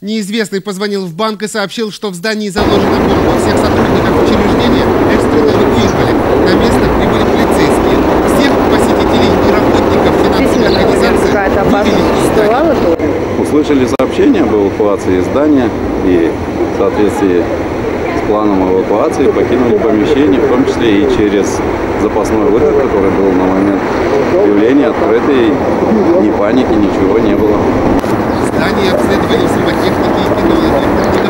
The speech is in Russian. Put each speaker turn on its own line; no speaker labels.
Неизвестный позвонил в банк и сообщил, что в здании заложена бомба. Всех сотрудников учреждения экстренно эвакуировали. На место прибыли полицейские. Всех посетителей и работников финансовой организации вывели.
Услышали сообщение об эвакуации здания и в соответствии с планом эвакуации покинули помещение, в том числе и через запасной выход, который был на момент явления открытый. Ни паники, ничего не было.
Здание обследовали взрывотехники и кинологи.